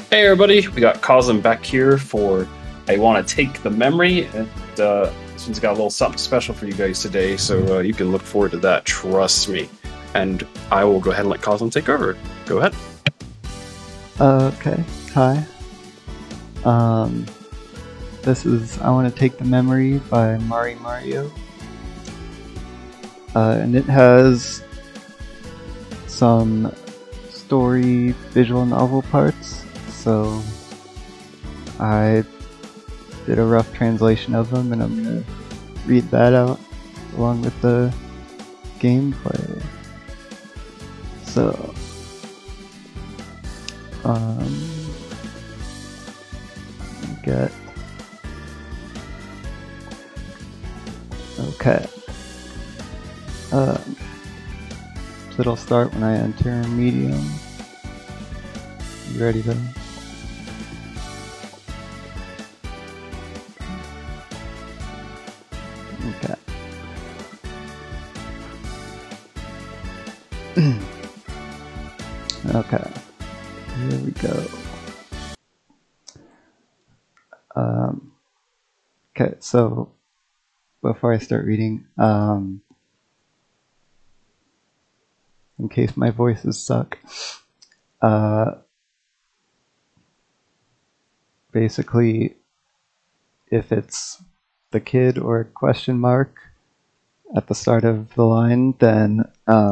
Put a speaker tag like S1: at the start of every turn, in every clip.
S1: Hey everybody, we got Koslyn back here for I Want to Take the Memory, and this one's got a little something special for you guys today, so you can look forward to that, trust me. And I will go ahead and let Koslyn take over. Go ahead.
S2: Okay, hi. This is I Want to Take the Memory by Mario. And it has some story visual novel parts, so I did a rough translation of them and I'm going to read that out along with the gameplay. So, okay. So it'll start when I enter medium. You ready, though? Okay. Okay. Here we go. Okay, so before I start reading, in case my voices suck, basically, if it's the kid or question mark at the start of the line, then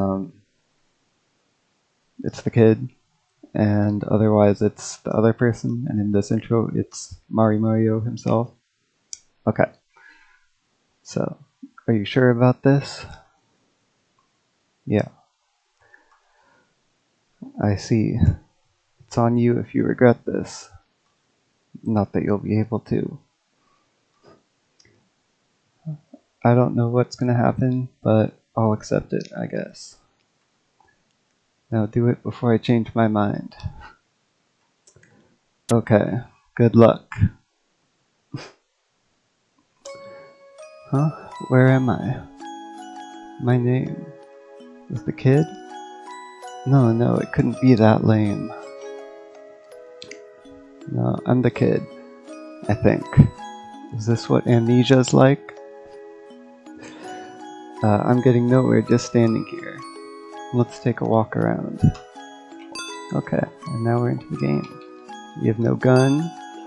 S2: it's the kid, and otherwise it's the other person, and in this intro it's Mario himself. Okay, so are you sure about this? Yeah. I see. It's on you if you regret this. Not that you'll be able to. I don't know what's gonna happen, but I'll accept it, I guess. Now do it before I change my mind. Okay, good luck. Huh? Where am I? My name is the kid? No, it couldn't be that lame. No, I'm the kid, I think. Is this what amnesia's like? I'm getting nowhere just standing here. Let's take a walk around. Okay, and now we're into the game. You have no gun.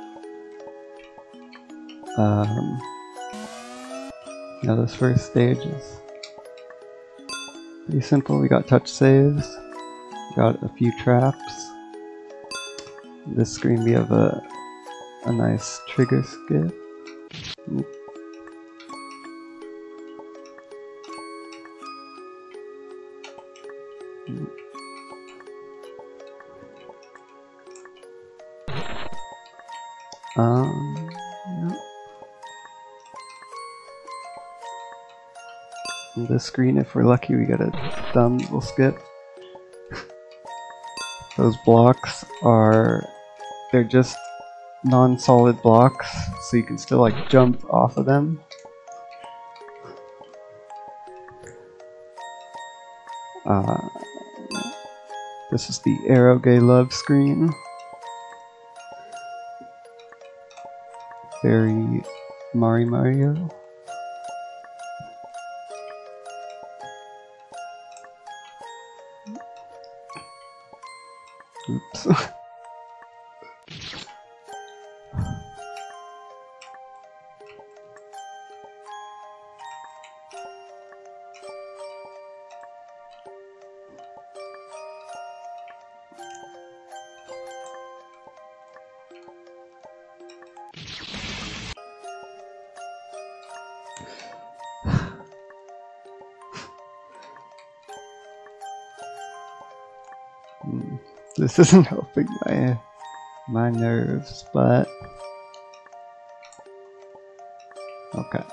S2: Now this first stage is pretty simple. We got touch saves. We got a few traps. This screen we have a nice trigger skip. Yeah. On this screen, if we're lucky, we got a dumb little skip. Those blocks they're just non-solid blocks, so you can still like jump off of them. This is the Arrow Gay Love screen. Very Mario. Oops. This isn't helping my nerves, but okay.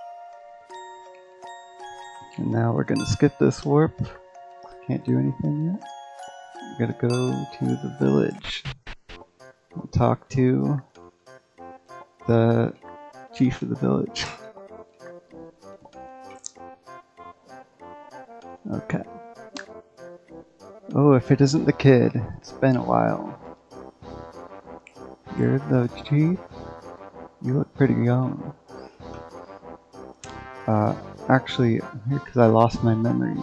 S2: And now we're gonna skip this warp. Can't do anything yet. We're gonna go to the village and talk to the chief of the village. Okay. Oh, if it isn't the kid, it's been a while. You're the chief? You look pretty young. Actually, I'm here because I lost my memory.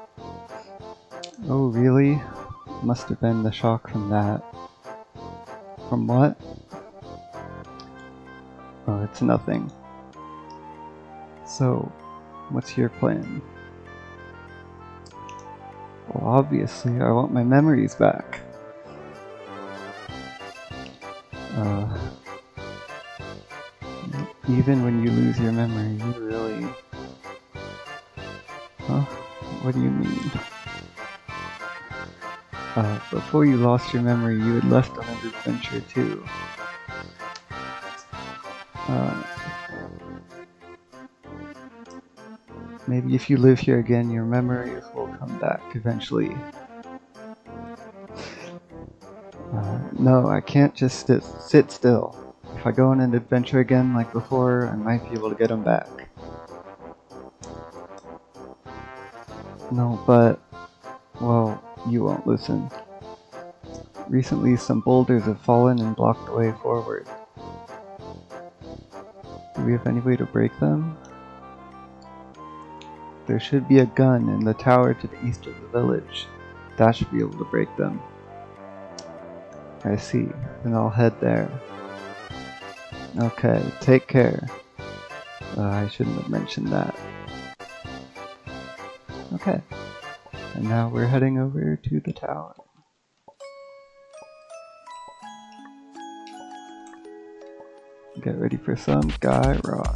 S2: Oh, really? Must have been the shock from that. From what? Oh, it's nothing. So, what's your plan? Well, obviously, I want my memories back. Even when you lose your memory, you really... Huh? What do you mean? Before you lost your memory, you had left on an adventure too. Maybe if you live here again, your memories will come back eventually. No, I can't just sit still. If I go on an adventure again like before, I might be able to get them back. No, but... well, you won't listen. Recently, some boulders have fallen and blocked the way forward. Do we have any way to break them? There should be a gun in the tower to the east of the village. That should be able to break them. I see. Then I'll head there. Okay, take care. I shouldn't have mentioned that. Okay. And now we're heading over to the tower. Get ready for some guy rock.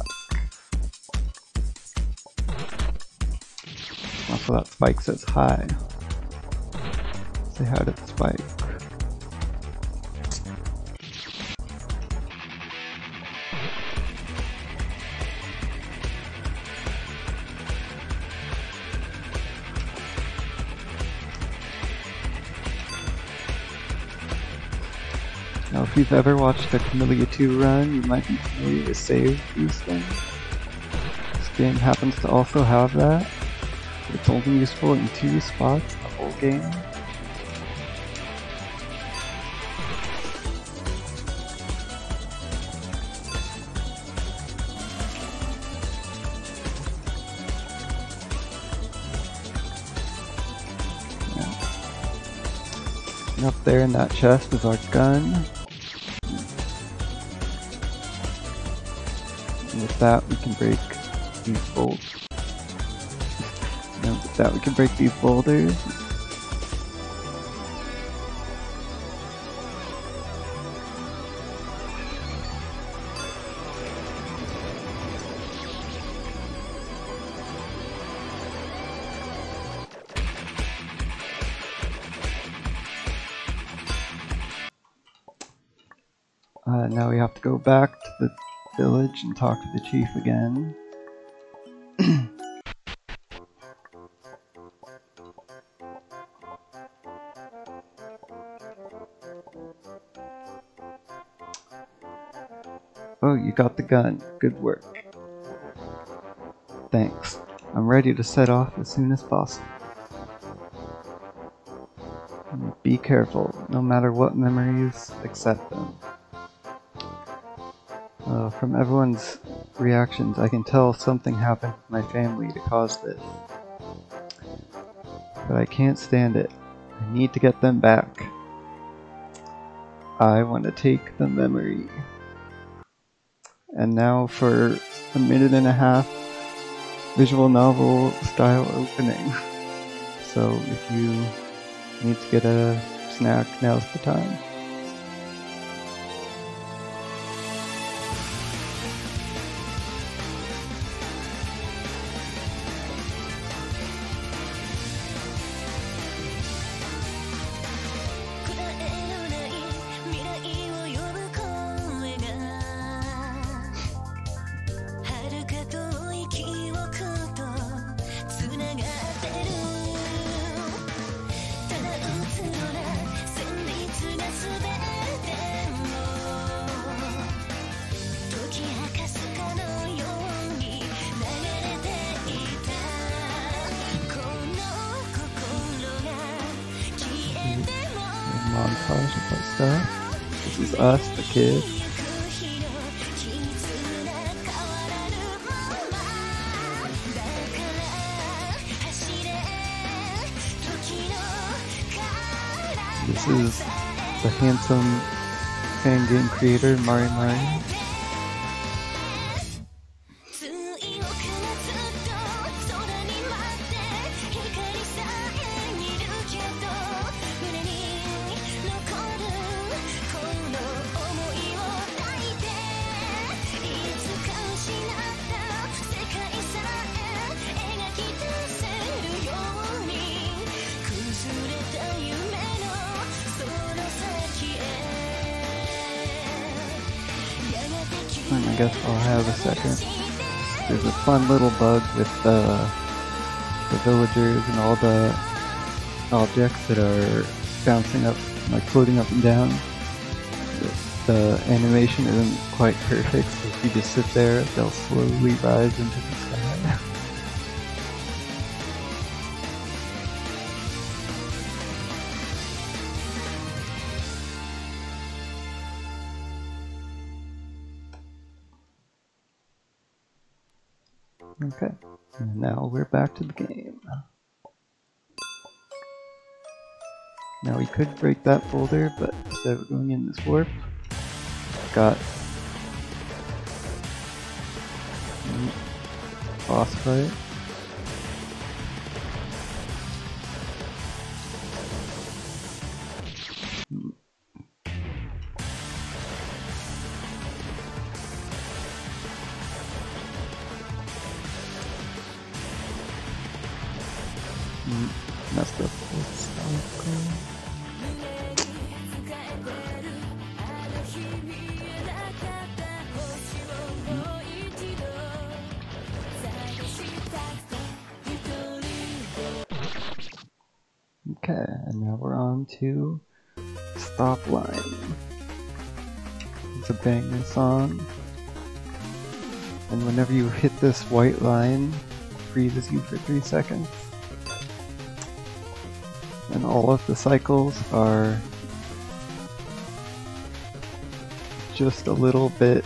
S2: Also, that spike says hi. Say hi to the spike. Now, if you've ever watched a Camellia 2 run, you might be familiar with save boosting. This game happens to also have that. It's only useful in 2 spots the whole game. Yeah. And up there in that chest is our gun. And with that we can break these bolts. That we can break these boulders. Now we have to go back to the village and talk to the chief again. Oh, you got the gun. Good work. Thanks. I'm ready to set off as soon as possible. Be careful. No matter what memories, accept them. From everyone's reactions, I can tell something happened with my family to cause this. But I can't stand it. I need to get them back. I want to take the memory. And now for a 1.5-minute visual novel style opening. So if you need to get a snack, now's the time. Montage of our stuff. This is us, the kids. This is the handsome Fangame creator, Mari Mari. And I guess I'll have a second. There's a fun little bug with the villagers and all the objects that are bouncing up, like floating up and down. The animation isn't quite perfect, so if you just sit there, they'll slowly rise into the sky. Okay, and now we're back to the game. Now we could break that folder, but instead of going in this warp, got boss fight. Messed up with cycle. Okay, and now we're on to Stop Line. It's a banger song. And whenever you hit this white line, it freezes you for 3 seconds. And all of the cycles are just a little bit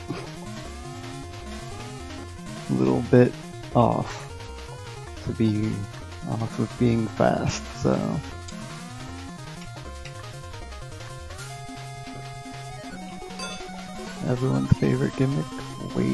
S2: off to be off of being fast, so everyone's favorite gimmick, waiting.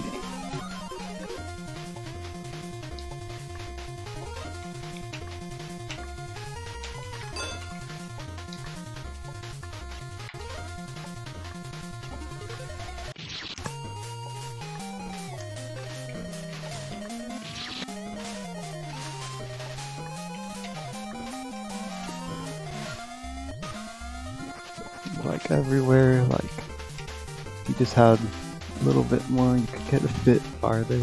S2: Like everywhere, like if you just had a little bit more, you could get a bit farther.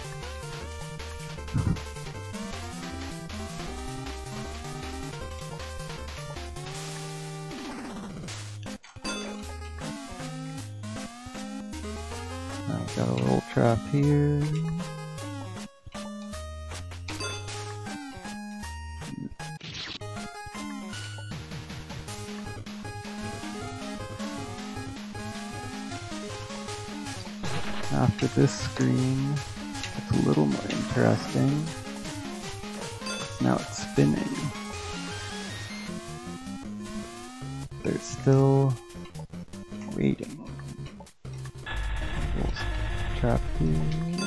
S2: Now I've got a little trap here. After this screen, it's a little more interesting. Now it's spinning. They're still waiting. We'll trap here.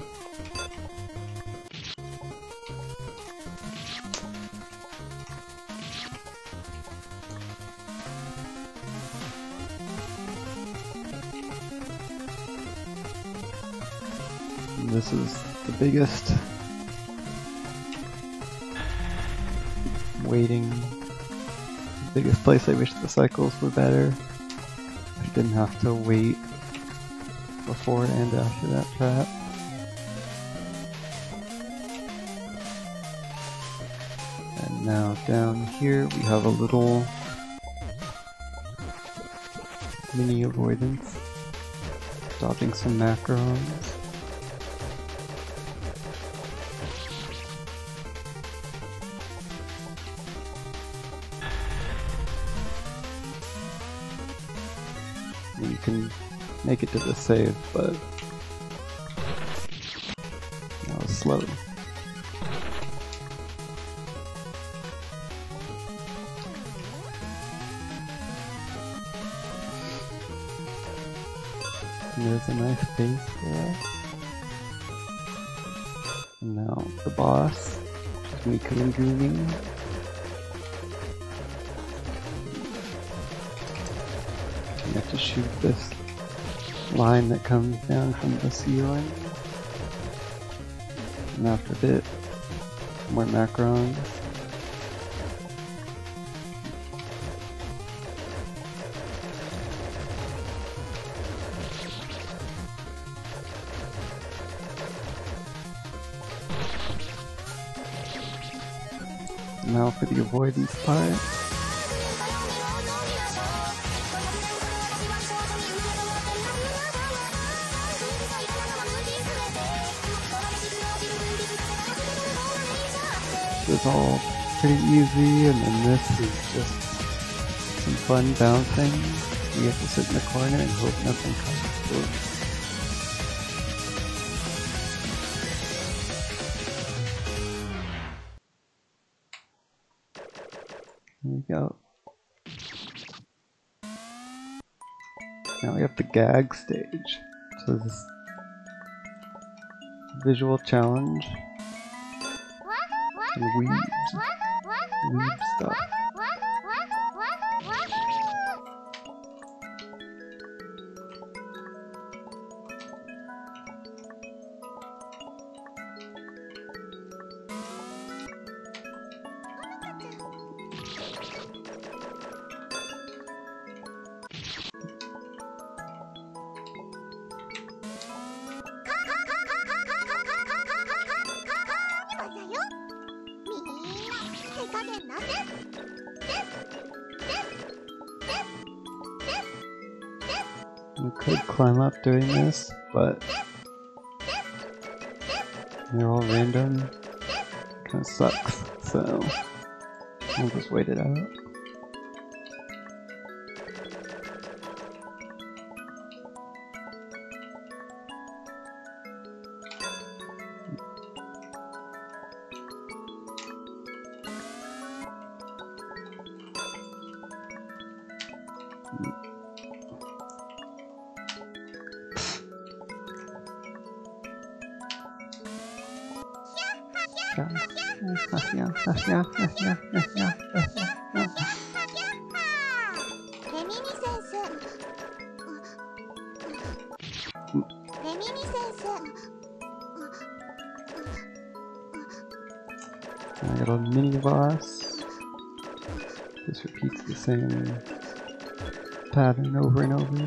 S2: This is the biggest biggest place I wish the cycles were better. I didn't have to wait before and after that trap. And now down here we have a little mini avoidance, stopping some macrons. and you can make it to the save, but that was slow. And there's a nice base for us. And now the boss, Miku and Goonie. You have to shoot this line that comes down from the ceiling. And after a bit, more macrons. Now for the avoidance part. It's all pretty easy, and then this is just some fun bouncing. You have to sit in the corner and hope nothing comes through. There we go. Now we have the gag stage. So this visual challenge. And weeb stuff. You could climb up doing this, but they're all random. Kinda sucks, so I'll just wait it out. I got a mini boss. This repeats the same pattern over and over.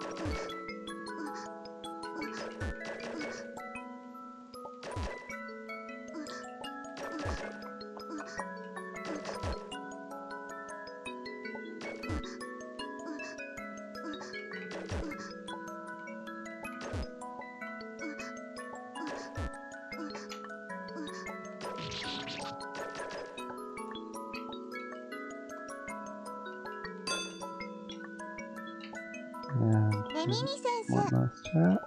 S2: And one last chat.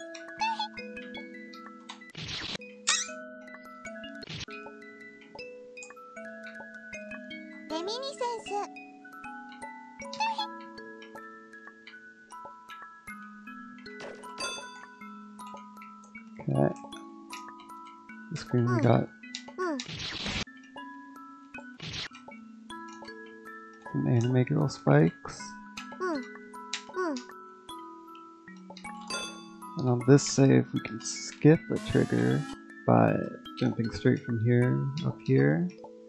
S2: Okay. The screen we got some anime girl spikes. And on this save, we can skip a trigger by jumping straight from here up here.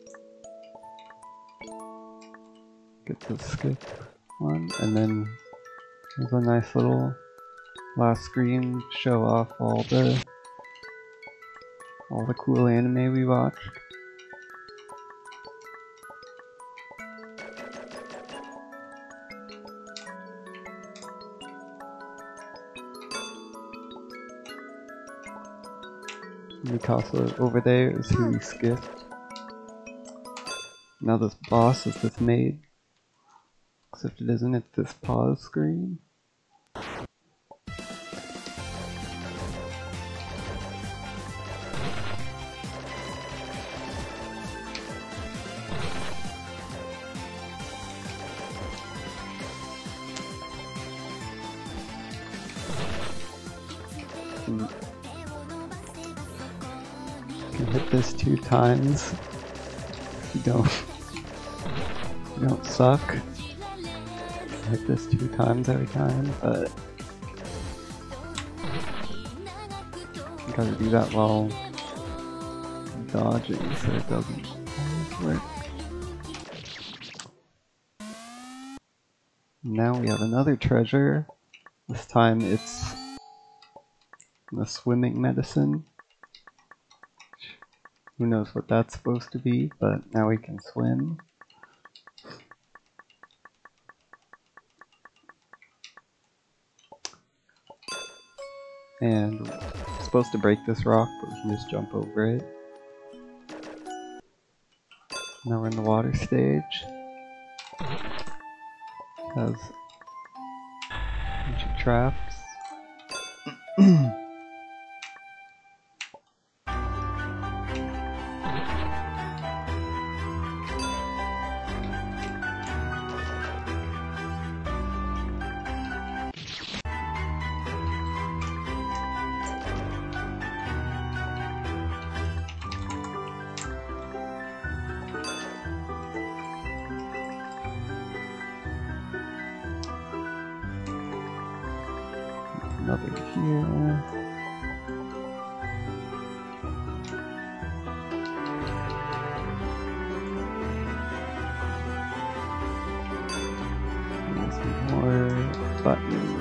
S2: Get the skip one, and then there's a nice little last screen to show off all the cool anime we watched. Mikasa over there is who we skipped. Now this boss is this maid, except it isn't, it's this pause screen. Can hit this 2 times. You don't suck. Hit this 2 times every time, but you gotta do that while dodging so it doesn't always work. Now we have another treasure. This time it's the swimming medicine. Who knows what that's supposed to be, but now we can swim. And we're supposed to break this rock, but we can just jump over it. Now we're in the water stage. It has a bunch of traps. Another here. And some more buttons.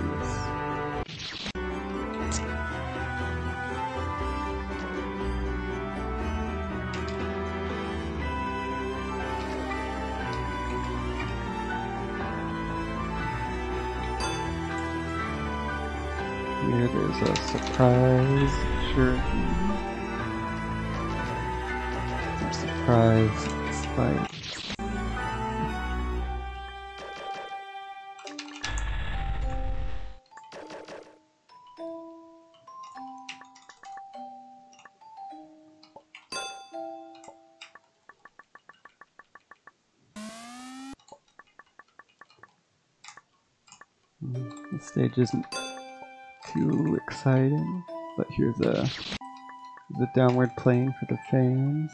S2: Here there's a surprise some surprise spikes. This stage isn't too exciting, but here's the downward plane for the Fangames.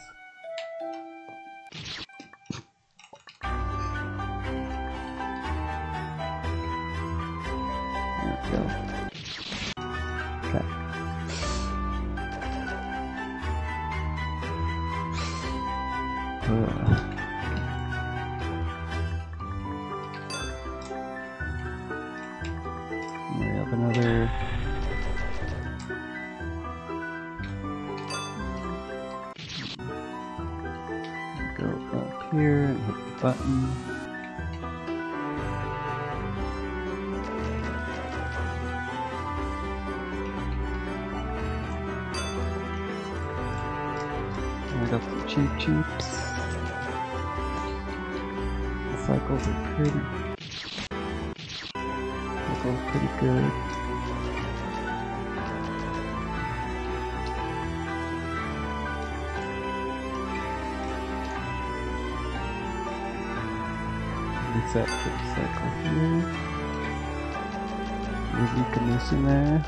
S2: There we go. Okay. We have another go up here and hit the button. And we got some cheap cheeps. The cycles are pretty good. Reset for the cycle here. Maybe you can miss in there.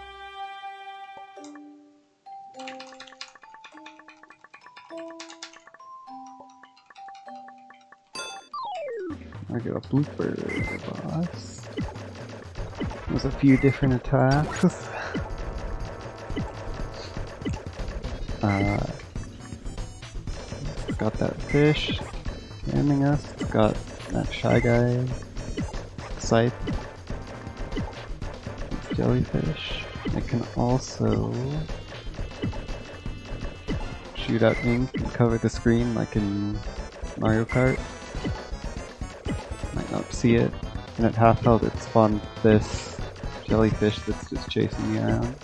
S2: I got a blooper boss. There's a few different attacks. Got that fish spamming us. Got that shy guy scythe. Jellyfish. It can also shoot out ink and cover the screen like in Mario Kart. Might not see it. And at half health it spawned this jellyfish that's just chasing me around.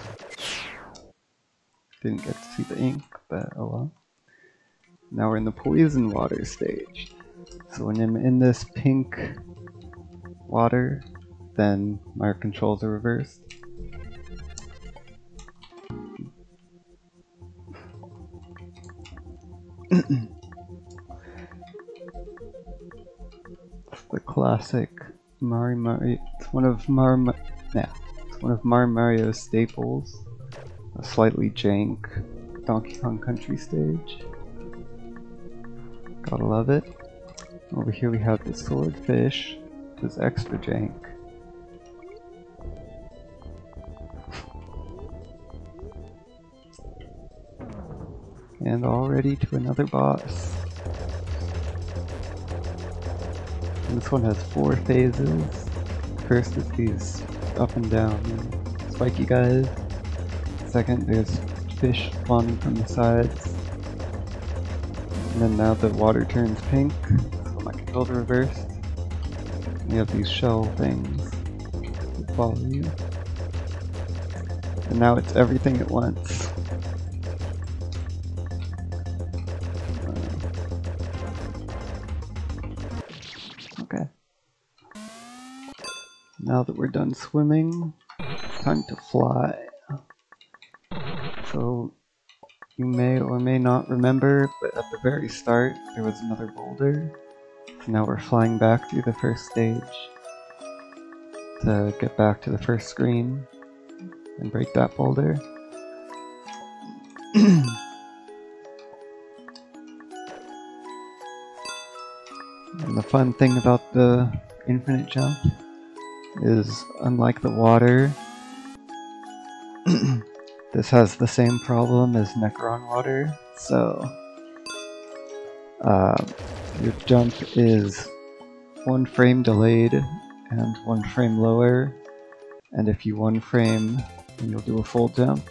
S2: Didn't get to see the ink, but oh well. Now we're in the poison water stage. So when I'm in this pink water, then my controls are reversed. The classic Mario. It's one of Mario's staples. A slightly jank Donkey Kong Country stage. Gotta love it. Over here we have the swordfish. This extra jank. And already to another boss. This one has 4 phases. First is these up and down spiky guys. Second, there's fish spawning from the sides. And then now the water turns pink, so my controls are reversed. You have these shell things that follow you. And now it's everything at once. Okay. Now that we're done swimming, it's time to fly. So, you may or may not remember, but at the very start, there was another boulder. So now we're flying back through the first stage to get back to the first screen and break that boulder. And the fun thing about the infinite jump is, unlike the water, this has the same problem as Necron water, so your jump is 1 frame delayed and 1 frame lower, and if you 1 frame, then you'll do a full jump,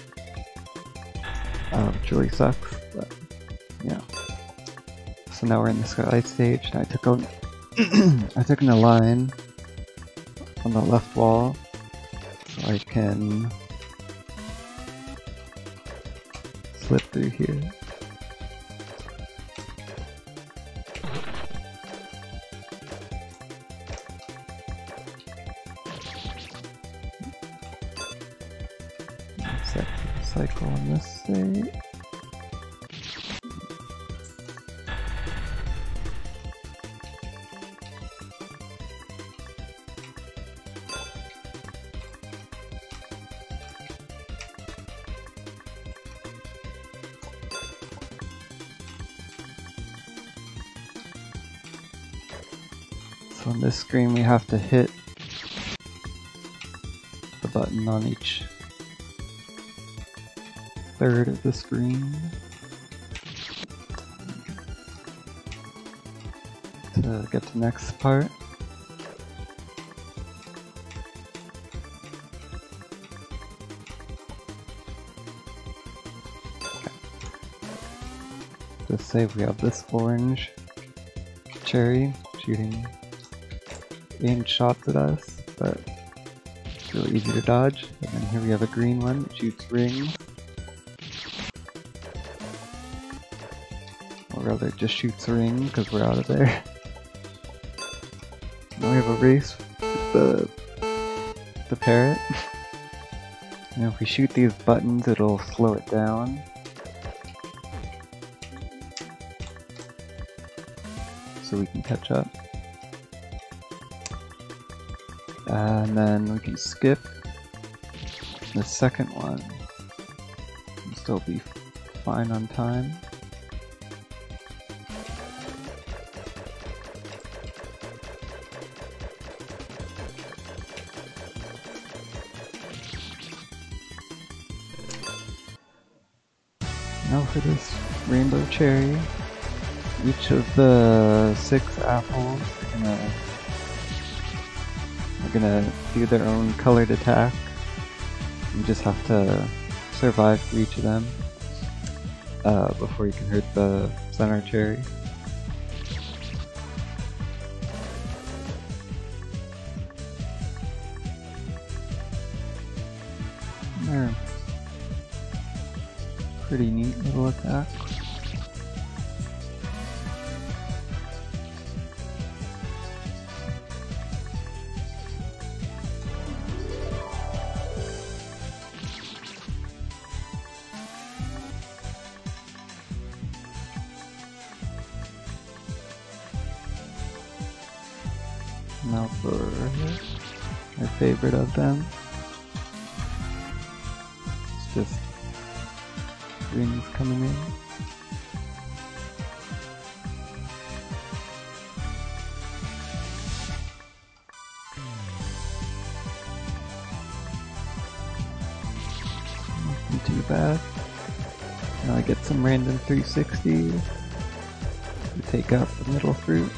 S2: which really sucks, but yeah. So now we're in the sky stage, and I took a line on the left wall, so I can slip through here. Set the cycle on this state. So on this screen we have to hit the button on each third of the screen to get to the next part. Okay. Let's say we have this orange cherry shooting aimed shots at us, but it's really easy to dodge. And then here we have a green one that shoots rings. Or rather, it just shoots a ring because we're out of there. Now we have a race with the parrot. And if we shoot these buttons, it'll slow it down. So we can catch up. And then we can skip the second one and still be fine on time. Now for this rainbow cherry, each of the 6 apples are gonna do their own colored attack. You just have to survive for each of them before you can hurt the center cherry. They're pretty neat little attack. now for my favorite of them. It's just wings coming in. Nothing too bad. Now I get some random 360s to take out the middle fruit.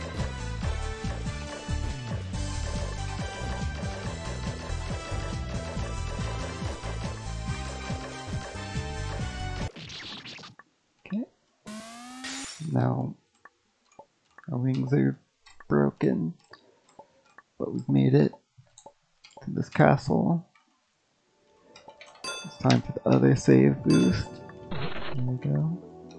S2: Okay. Now our wings are broken, but we've made it to this castle. It's time for the other save boost. There we go.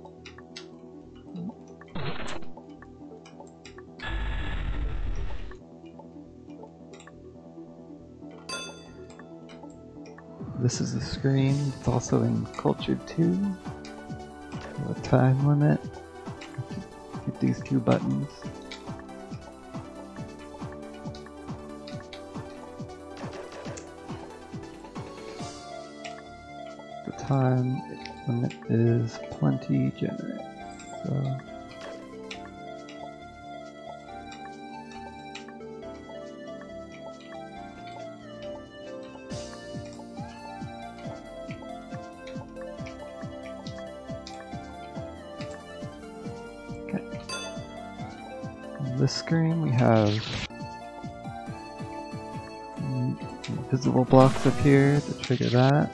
S2: This is the screen. It's also in Culture 2. A time limit. Hit these two buttons. The time limit is plenty generous. So this screen we have invisible blocks up here to trigger that.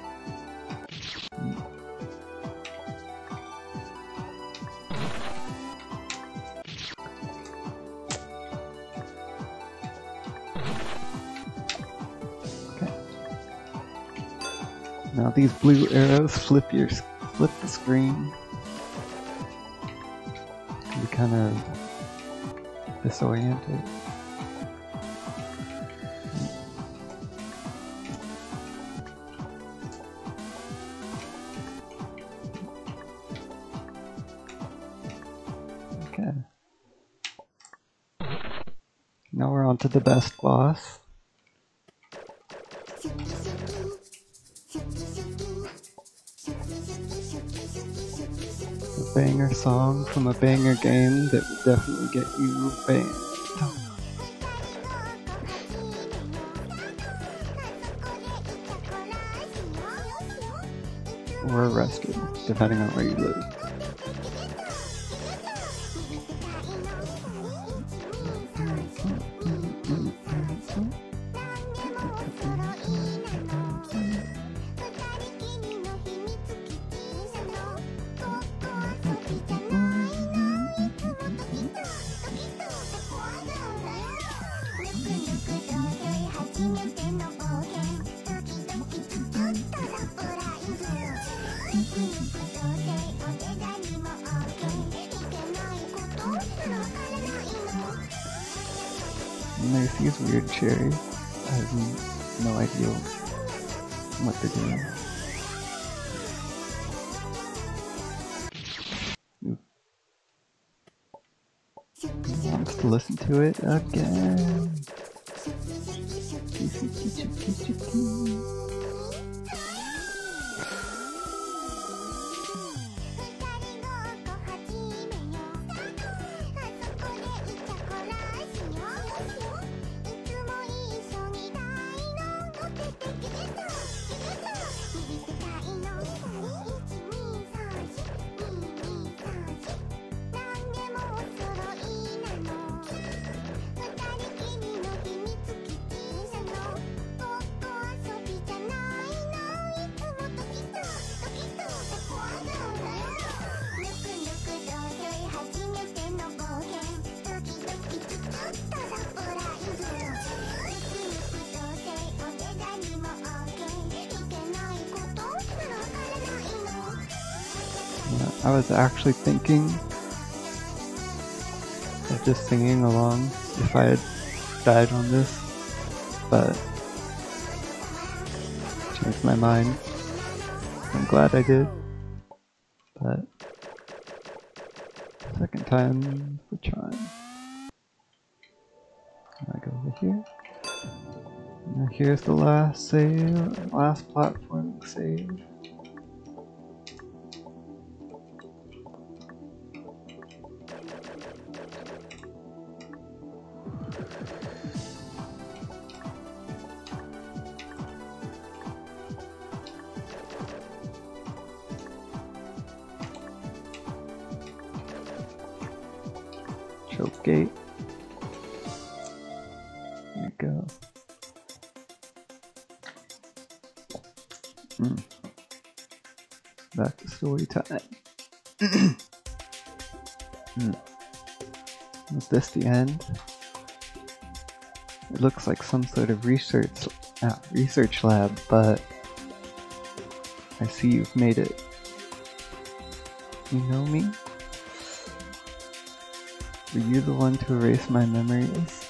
S2: Okay. Now these blue arrows flip the screen. You kind of disoriented. Okay. Now we're on to the best boss. A banger song from a banger game that will definitely get you banned. Or arrested, depending on where you live. And there's these weird cherries. I have no idea what they're doing. Who wants to listen to it again? I was actually thinking of just singing along if I had died on this, but changed my mind. I'm glad I did, but second time for trying. I go here. And here's the last save, last platform save. Choke gate. There you go. Back to story time. Is this the end? It looks like some sort of research lab, but I see you've made it. You know me? Were you the one to erase my memories?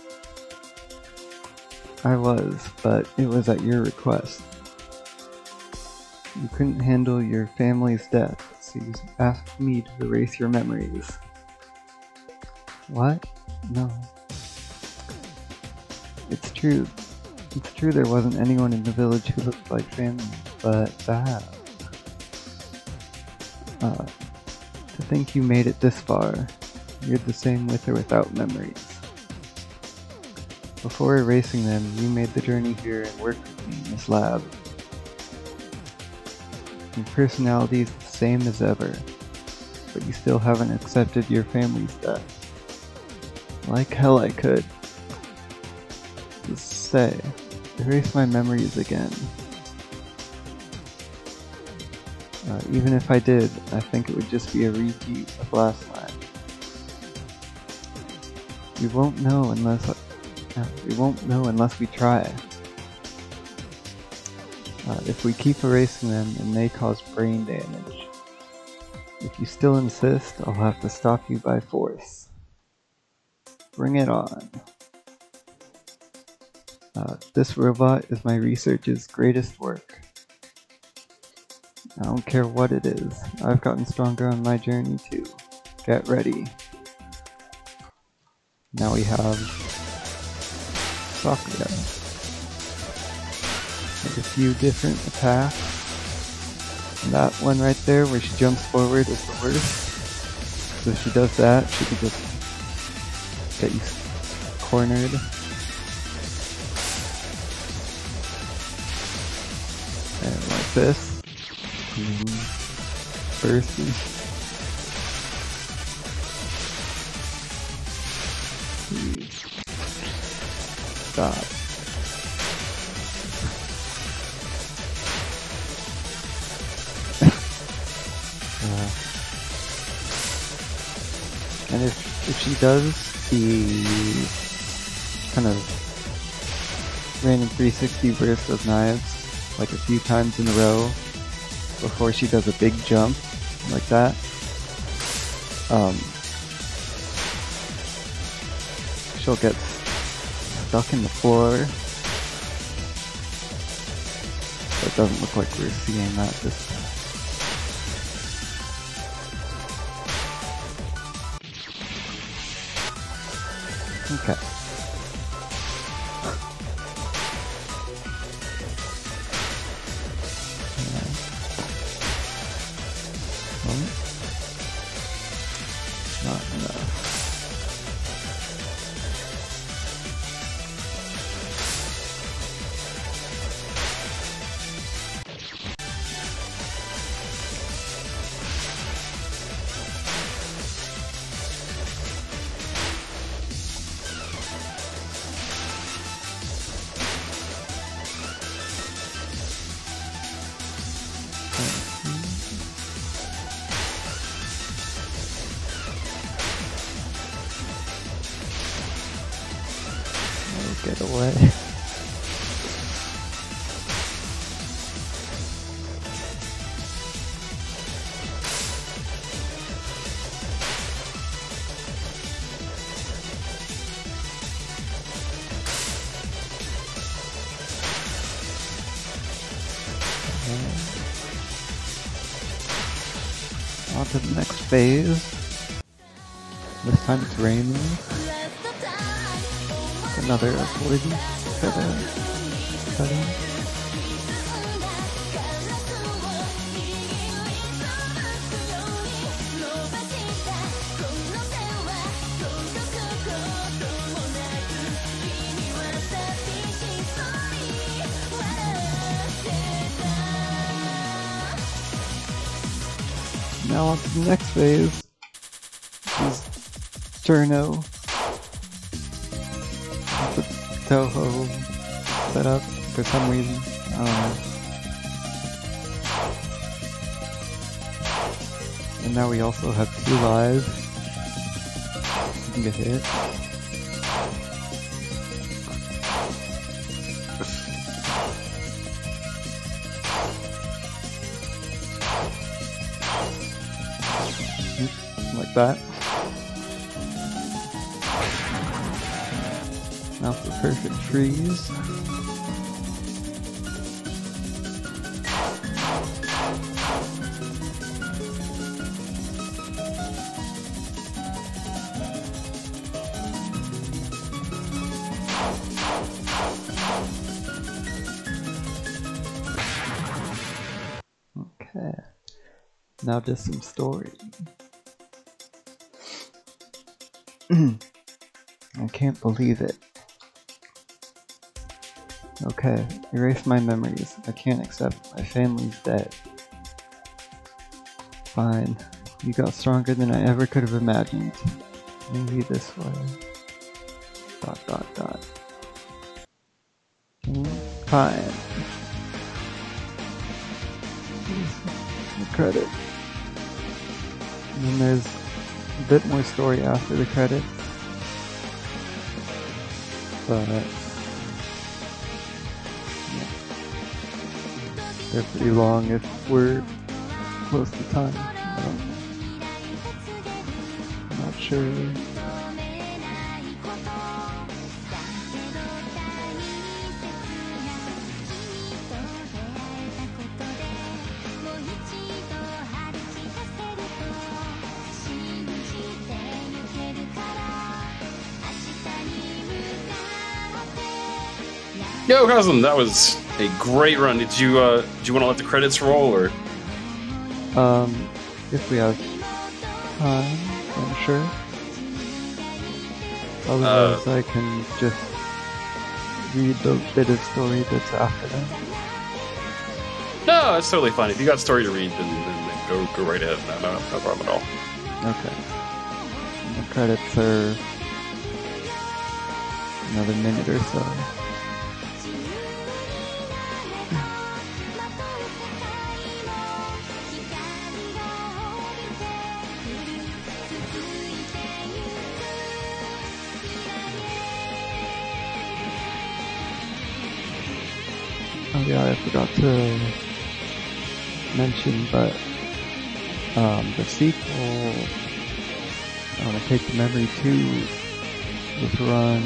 S2: I was, but it was at your request. You couldn't handle your family's death, so you asked me to erase your memories. What? No. It's true. It's true there wasn't anyone in the village who looked like family, but that... to think you made it this far. You're the same with or without memories. Before erasing them, you made the journey here and worked with me in this lab. Your personality is the same as ever, but you still haven't accepted your family's death. Like hell I could. Just say, erase my memories again. Even if I did, I think it would just be a repeat of last time. We won't know unless we try. If we keep erasing them, it may cause brain damage. If you still insist, I'll have to stop you by force. Bring it on. This robot is my research's greatest work. I don't care what it is. I've gotten stronger on my journey too. Get ready. Now we have Sakura. With a few different attacks. And that one right there where she jumps forward is the worst. So if she does that, she can just get you cornered. And like this. Bursting. Please. Stop. And if she does the kind of random 360 burst of knives like a few times in a row before she does a big jump like that, she'll get stuck in the floor. But it doesn't look like we're seeing that this time. Okay. Not enough. Get away. On to the next phase. This time it's raining. another avoidance cutting. Now on to the next phase, which is Journo. The Toho set up for some reason. I don't know. And now we also have 2 lives. You can get hit. Like that. Now for perfect freeze. Okay. Now just some story. I can't believe it. Okay, erase my memories. I can't accept my family's dead. Fine. You got stronger than I ever could have imagined. Maybe this way. ... Fine. The credit. And then there's a bit more story after the credits. But yeah. They're pretty long if we're close to time. I'm not sure.
S1: Yo, Koslyn, that was a great run. Did you want to let the credits roll, or?
S2: If we have time, I'm sure. Otherwise, I can just read the bit of story that's after that.
S1: No, it's totally fine. If you got story to read, then go right ahead. No problem at all.
S2: Okay. And the credits are another minute or so. Oh yeah, I forgot to mention, but the sequel, I want to take the memory too, was run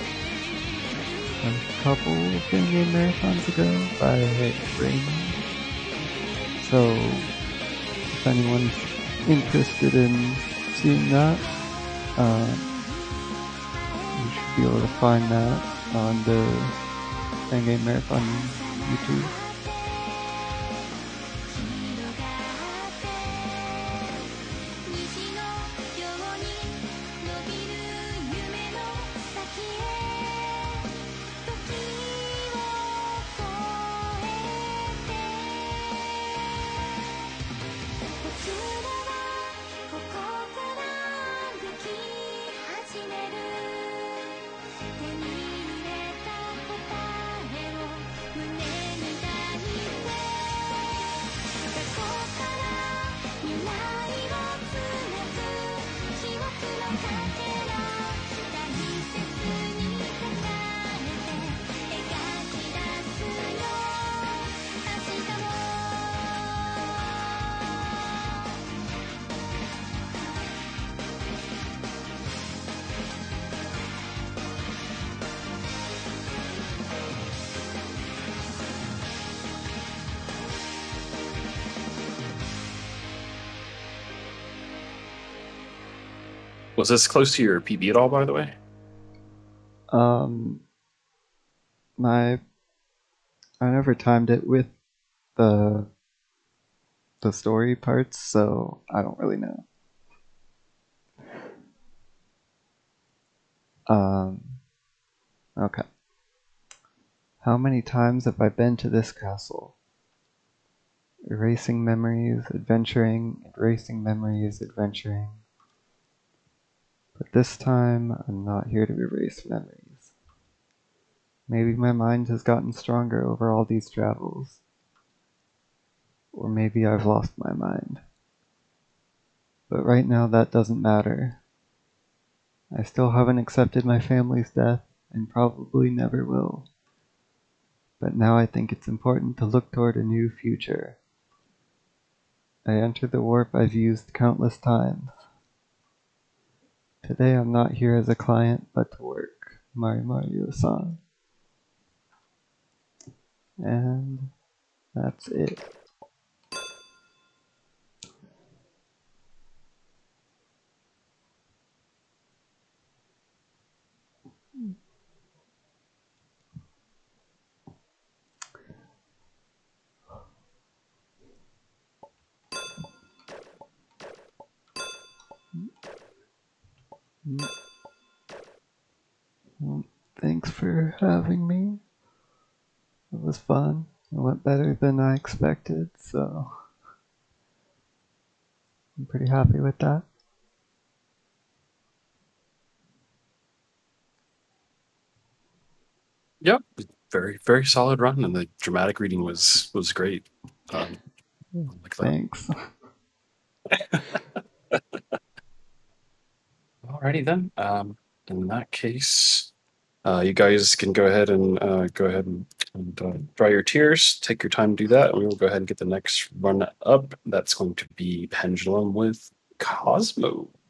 S2: a couple Fangame Marathons ago by Raymond. So if anyone's interested in seeing that, you should be able to find that on the Fangame Marathon YouTube.
S1: Was this close to your PB at all, by the way?
S2: Um, I never timed it with the story parts, so I don't really know. Okay. How many times have I been to this castle? Erasing memories, adventuring, erasing memories, adventuring. But this time, I'm not here to erase memories. Maybe my mind has gotten stronger over all these travels. Or maybe I've lost my mind. But right now that doesn't matter. I still haven't accepted my family's death, and probably never will. But now I think it's important to look toward a new future. I enter the warp I've used countless times. Today I'm not here as a client, but to work. Mario-san. And that's it. Well, thanks for having me. It was fun. It went better than I expected, so I'm pretty happy with that.
S1: Yep, very very solid run, and the dramatic reading was great. Like that.
S2: Thanks.
S1: Alrighty then. In that case, you guys can go ahead and dry your tears. Take your time to do that, and we will go ahead and get the next run up. That's going to be Pendulum with Cosmo.